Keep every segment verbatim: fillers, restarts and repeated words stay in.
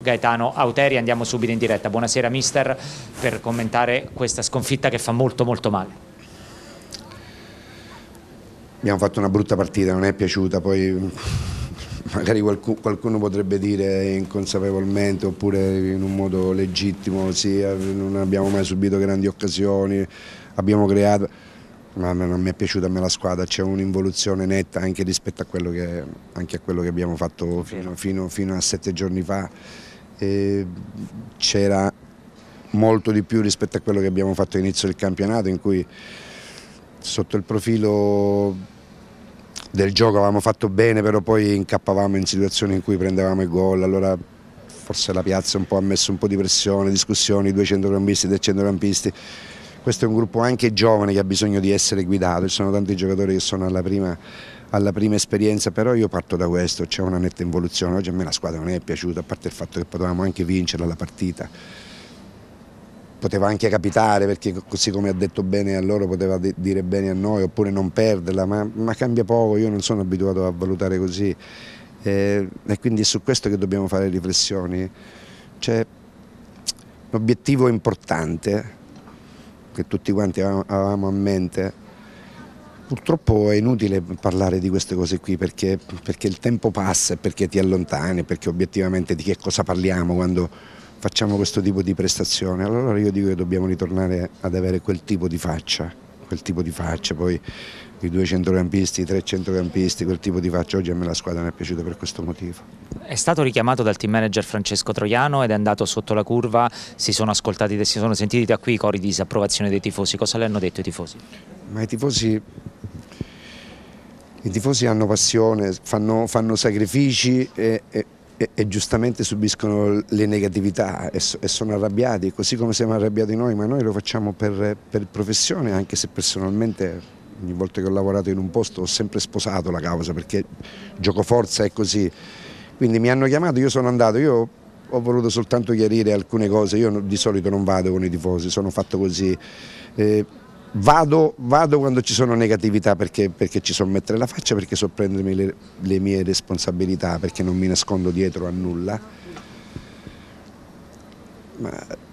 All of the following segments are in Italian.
Gaetano Auteri. Andiamo subito in diretta. Buonasera mister, per commentare questa sconfitta che fa molto molto male. Abbiamo fatto una brutta partita, non è piaciuta, poi magari qualcuno, qualcuno potrebbe dire inconsapevolmente oppure in un modo legittimo, sì, non abbiamo mai subito grandi occasioni, abbiamo creato, ma non mi è piaciuta a me la squadra, c'è un'involuzione netta anche rispetto a quello che, anche a quello che abbiamo fatto fino, fino, fino a sette giorni fa, c'era molto di più rispetto a quello che abbiamo fatto all'inizio del campionato, in cui sotto il profilo del gioco avevamo fatto bene, però poi incappavamo in situazioni in cui prendevamo il gol, allora forse la piazza un po' ha messo un po' di pressione, discussioni, due centrocampisti, tre centrocampisti. Questo è un gruppo anche giovane che ha bisogno di essere guidato, ci sono tanti giocatori che sono alla prima, alla prima esperienza, però io parto da questo, c'è una netta involuzione. Oggi a me la squadra non è piaciuta, a parte il fatto che potevamo anche vincerla la partita. Poteva anche capitare, perché così come ha detto bene a loro poteva dire bene a noi, oppure non perderla, ma, ma cambia poco, io non sono abituato a valutare così, eh, e quindi è su questo che dobbiamo fare riflessioni. C'è un obiettivo importante che tutti quanti avevamo a mente. Purtroppo è inutile parlare di queste cose qui, perché, perché il tempo passa e perché ti allontani, perché obiettivamente di che cosa parliamo quando facciamo questo tipo di prestazione. Allora io dico che dobbiamo ritornare ad avere quel tipo di faccia, quel tipo di faccia, poi i due centrocampisti, i tre centrocampisti, quel tipo di faccia. Oggi a me la squadra non è piaciuta per questo motivo. È stato richiamato dal team manager Francesco Troiano ed è andato sotto la curva, si sono ascoltati, si sono sentiti da qui i cori di disapprovazione dei tifosi. Cosa le hanno detto i tifosi? Ma i tifosi, i tifosi hanno passione, fanno, fanno sacrifici e, e E, e giustamente subiscono le negatività e, so, e sono arrabbiati, così come siamo arrabbiati noi, ma noi lo facciamo per, per professione, anche se personalmente ogni volta che ho lavorato in un posto ho sempre sposato la causa, perché gioco forza è così. Quindi mi hanno chiamato, io sono andato, io ho voluto soltanto chiarire alcune cose, io di solito non vado con i tifosi, sono fatto così. Eh, Vado, vado quando ci sono negatività, perché, perché ci so mettere la faccia, perché so prendermi le, le mie responsabilità, perché non mi nascondo dietro a nulla. Ma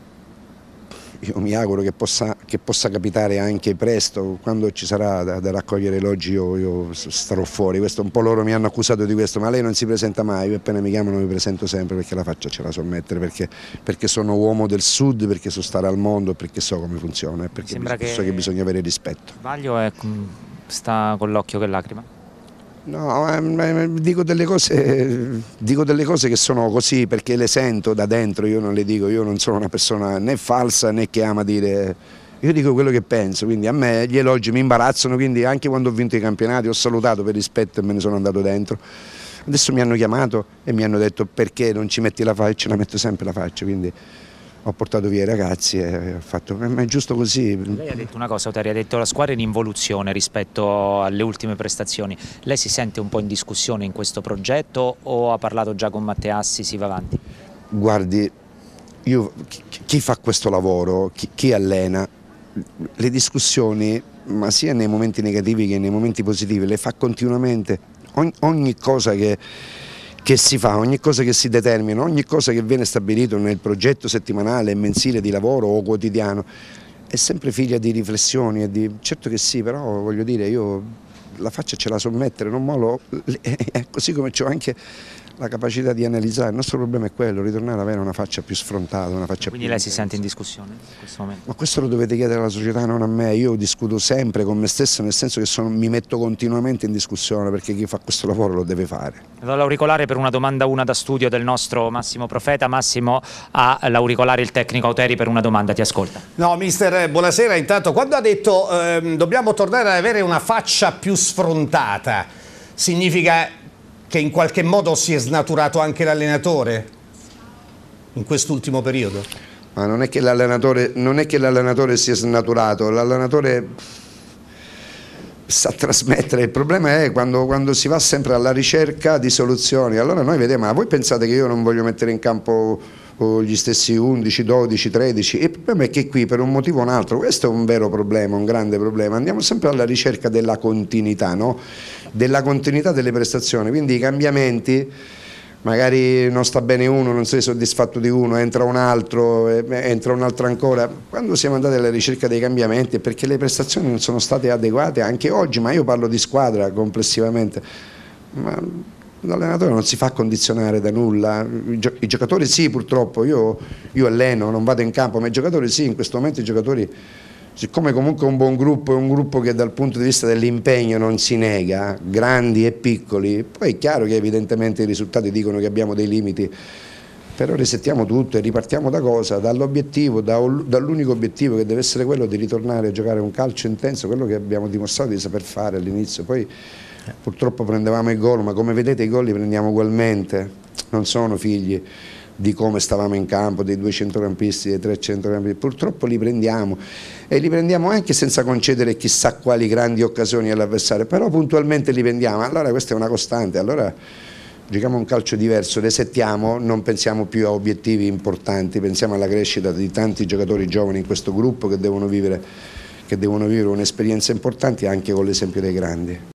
io mi auguro che possa, che possa capitare anche presto, quando ci sarà da, da raccogliere elogi io, io starò fuori. Questo un po' loro mi hanno accusato di questo, ma lei non si presenta mai. Io appena mi chiamano mi presento sempre, perché la faccia ce la so mettere, perché, perché sono uomo del sud, perché so stare al mondo, perché so come funziona, perché Sembra so che che bisogna avere rispetto. Sbaglio è, sta con l'occhio che lacrima? No, eh, dico delle cose, dico delle cose che sono così perché le sento da dentro, io non le dico, io non sono una persona né falsa né che ama dire, io dico quello che penso, quindi a me gli elogi mi imbarazzano, quindi anche quando ho vinto i campionati ho salutato per rispetto e me ne sono andato dentro. Adesso mi hanno chiamato e mi hanno detto perché non ci metti la faccia, la metto sempre la faccia, quindi ho portato via i ragazzi e ho fatto, ma è giusto così. Lei ha detto una cosa, Auteri, ha detto la squadra è in involuzione rispetto alle ultime prestazioni. Lei si sente un po' in discussione in questo progetto o ha parlato già con Matteassi, si va avanti? Guardi, io, chi, chi fa questo lavoro, chi, chi allena, le discussioni, ma sia nei momenti negativi che nei momenti positivi, le fa continuamente. Ogni, ogni cosa che... che si fa, ogni cosa che si determina, ogni cosa che viene stabilito nel progetto settimanale, mensile di lavoro o quotidiano è sempre figlia di riflessioni e di, certo che sì, però voglio dire, io la faccia ce la so mettere, non molo, così come ho anche la capacità di analizzare. Il nostro problema è quello, ritornare ad avere una faccia più sfrontata, una faccia Quindi più lei si intensa. sente in discussione in questo momento? Ma questo lo dovete chiedere alla società, non a me. Io discuto sempre con me stesso, nel senso che sono, mi metto continuamente in discussione, perché chi fa questo lavoro lo deve fare. Do l'auricolare per una domanda, una da studio del nostro Massimo Profeta. Massimo, ha l'auricolare il tecnico Auteri per una domanda, ti ascolta. No, mister, buonasera. Intanto, quando ha detto ehm, dobbiamo tornare ad avere una faccia più sfrontata, significa che in qualche modo si è snaturato anche l'allenatore in quest'ultimo periodo? Ma non è che l'allenatore non è che l'allenatore si è snaturato, l'allenatore sa trasmettere. Il problema è quando, quando si va sempre alla ricerca di soluzioni. Allora noi vediamo, ma voi pensate che io non voglio mettere in campo gli stessi undici, dodici, tredici? Il problema è che qui per un motivo o un altro, questo è un vero problema, un grande problema, andiamo sempre alla ricerca della continuità, no? Della continuità delle prestazioni, quindi i cambiamenti magari non sta bene uno, non sei soddisfatto di uno, entra un altro, entra un altro ancora. Quando siamo andati alla ricerca dei cambiamenti è perché le prestazioni non sono state adeguate anche oggi, ma io parlo di squadra complessivamente. Ma l'allenatore non si fa condizionare da nulla, i, gio i giocatori sì, purtroppo, io, io alleno, non vado in campo, ma i giocatori sì, in questo momento i giocatori, siccome comunque un buon gruppo è un gruppo che dal punto di vista dell'impegno non si nega, grandi e piccoli, poi è chiaro che evidentemente i risultati dicono che abbiamo dei limiti, però risettiamo tutto e ripartiamo da cosa? Dall'obiettivo, da, dall'unico obiettivo che deve essere quello di ritornare a giocare un calcio intenso, quello che abbiamo dimostrato di saper fare all'inizio. Poi purtroppo prendevamo i gol, ma come vedete i gol li prendiamo ugualmente, non sono figli di come stavamo in campo, dei due centrocampisti, dei tre centrocampisti, purtroppo li prendiamo e li prendiamo anche senza concedere chissà quali grandi occasioni all'avversario, però puntualmente li prendiamo, allora questa è una costante, allora giochiamo un calcio diverso, resettiamo, non pensiamo più a obiettivi importanti, pensiamo alla crescita di tanti giocatori giovani in questo gruppo che devono vivere, che devono vivere un'esperienza importante anche con l'esempio dei grandi.